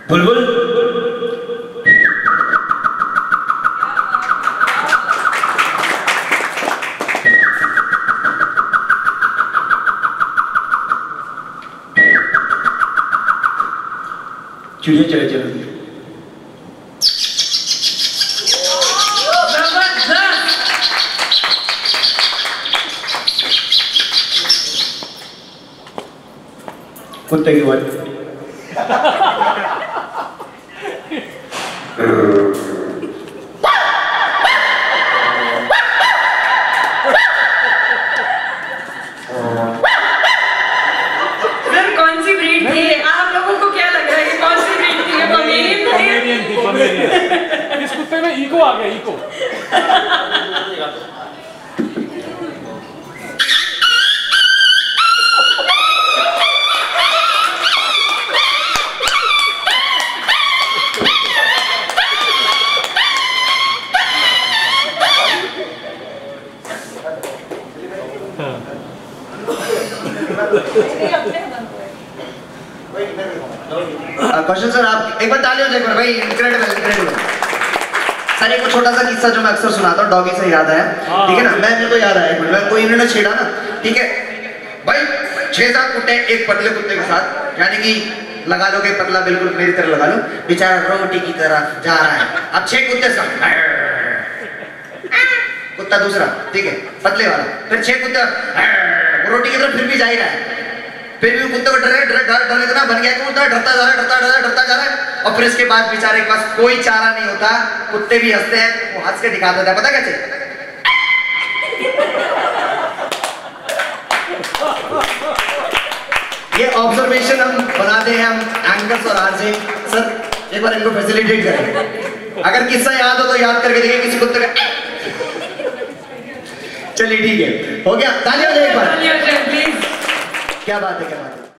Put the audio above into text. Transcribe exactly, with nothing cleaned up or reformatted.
बुलबुल चिड़िया चले चले कुत्ते की आवाज कौन सी ब्रीड थी? आप लोगों को क्या लग रहा है कौन सी ब्रीड थी? पमेरियन थी। पमेरियन। इस कुत्ते में इको आ गया, इको। क्वेश्चन सर, आप एक बार ताली हो जाए भाई। Incredible incredible sir. एक छोटा सा किस्सा जो मैं अक्सर सुनाता हूँ, डॉगी से याद आया, ठीक है ना? मैं मेरे को याद आया एक मिनट में, कोई इन्होंने छेड़ा ना, ठीक है भाई, छह सात कुत्ते एक पतले कुत्ते के साथ, यानी कि लगा लो कि पतला बिल्कुल मेरी तरह लगा लो, बेचारा रोटी की तरह जा रहा है। अब छह कुत्ते साथ, कुत्ता दूसरा, ठीक है पतले वाला, फिर छह कुत्ते रोटी की तरफ फिर भी जा ही रहा है, फिर भी कुत्ते को डर डर डर इतना बन गया कि वो डरता जा रहा है, डरता डरता डरता जा रहा है। और फिर इसके बाद बेचारे के पास कोई चारा नहीं होता, कुत्ते भी हंसते हैं, वो हंस के दिखा देता है, पता कैसे? ये ऑब्जर्वेशन हम बनाते हैं, हम एंकर्स और आरजे सर, एक बार इनको फैसिलिटेट करें। अगर किस्सा याद हो तो याद करके देखिए किसी कुत्ते का। चलिए ठीक है, हो गया, तालियां हो जाए एक बार। प्लीज। क्या बात है, क्या बात है।